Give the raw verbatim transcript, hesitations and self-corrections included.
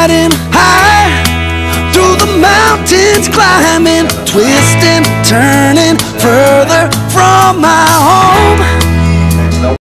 riding high through the mountains, climbing, twisting, turning further from my